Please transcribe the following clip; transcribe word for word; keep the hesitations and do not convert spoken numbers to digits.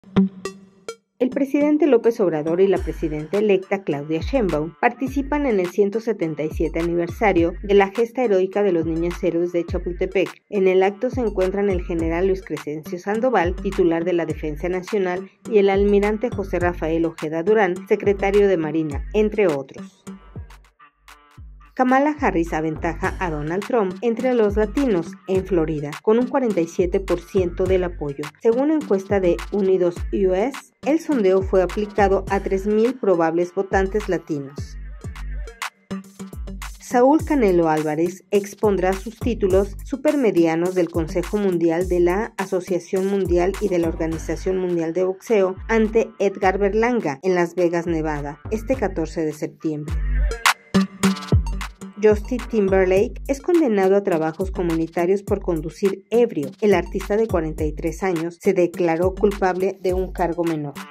El presidente López Obrador y la presidenta electa Claudia Sheinbaum participan en el ciento setenta y siete aniversario de la gesta heroica de los niños héroes de Chapultepec. En el acto se encuentran el general Luis Crescencio Sandoval, titular de la Defensa Nacional, y el almirante José Rafael Ojeda Durán, secretario de Marina, entre otros. Kamala Harris aventaja a Donald Trump entre los latinos en Florida, con un cuarenta y siete por ciento del apoyo. Según la encuesta de Unidos U S, el sondeo fue aplicado a tres mil probables votantes latinos. Saúl Canelo Álvarez expondrá sus títulos supermedianos del Consejo Mundial, de la Asociación Mundial y de la Organización Mundial de Boxeo ante Edgar Berlanga en Las Vegas, Nevada, este catorce de septiembre. Justin Timberlake es condenado a trabajos comunitarios por conducir ebrio. El artista de cuarenta y tres años se declaró culpable de un cargo menor.